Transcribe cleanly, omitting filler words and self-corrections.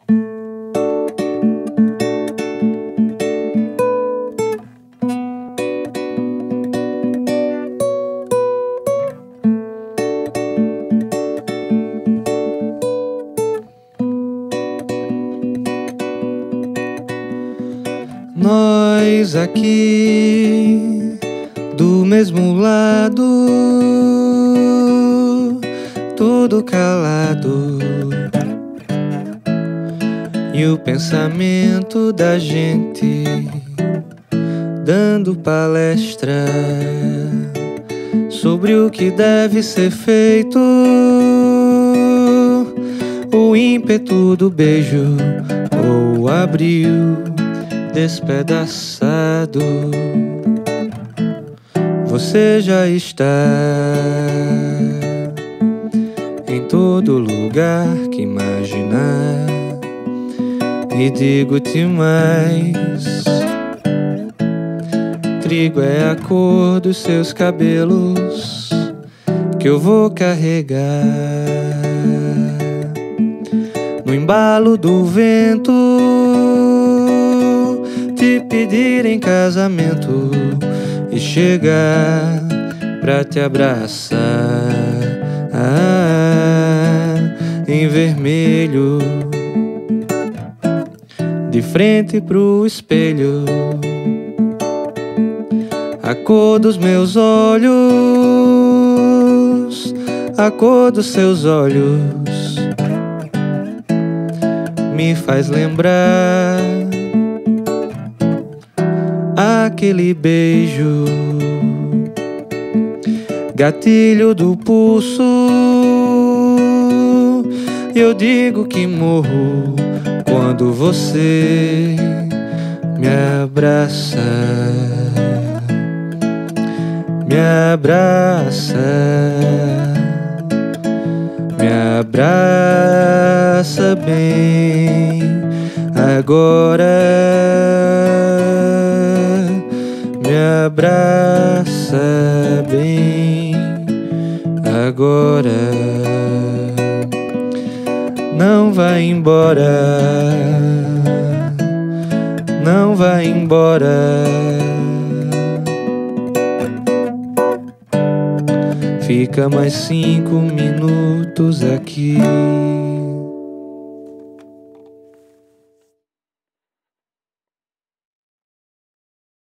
Nós aqui do mesmo lado, tudo calado, e o pensamento da gente dando palestra sobre o que deve ser feito. O ímpeto do beijo ou o abril despedaçado. Você já está em todo lugar que imaginar. E digo-te mais: trigo é a cor dos seus cabelos que eu vou carregar no embalo do vento, te pedir em casamento e chegar pra te abraçar em vermelho, de frente pro espelho, a cor dos meus olhos, a cor dos seus olhos me faz lembrar aquele beijo, gatilho do pulso. Eu digo que morro quando você me abraça, me abraça, me abraça bem agora, me abraça bem agora. Não vai embora, não vai embora. Fica mais 5 minutos aqui.